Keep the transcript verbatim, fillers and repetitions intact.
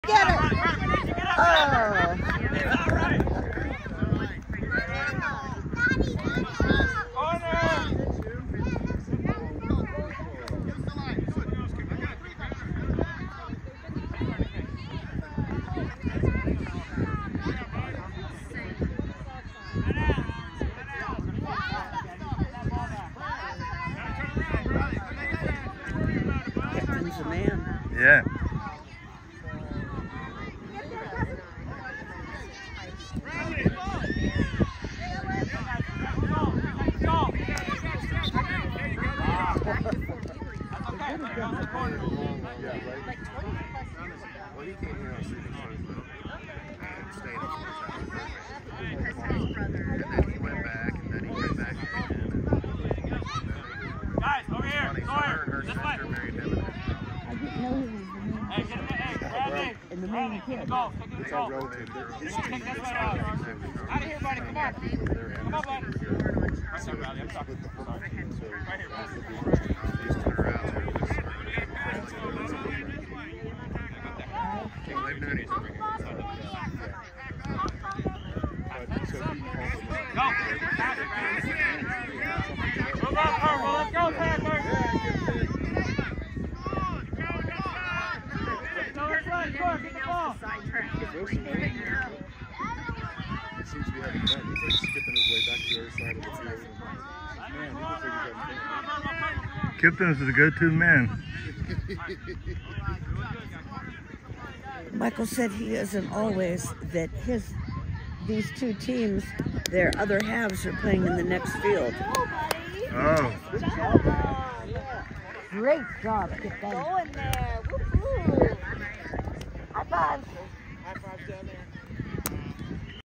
Get it! Oh. Kipton's a man. Yeah. Well, he came here on sleeping shoes, though, and stayed up for and then he went back, and then he went back again. Guys, over here, Funny, so Sawyer, her and her this sister way. married him. I didn't know he was the main. Hey, get in there, hey, Bradley. And the main Bradley, kid. go, take it, go. Take this way out. Out of here, buddy, come on. Come on, bud. Right there, Bradley, I'm talking. Sorry. Right here, buddy. He's turned around, too. King Live Nutties over here. Go. Move up, Carl. Let's go, Packer. Go, let's run. Go, get the ball. He seems to be having fun. He's like skipping his way back to the other side of the field. Man, he looks like he's having fun. Kipton is the go-to man. Michael said he isn't always, that his these two teams, their other halves are playing in the next field. Oh. Great job, Kipton. Go in there. Woo-hoo. High five. High fives down there.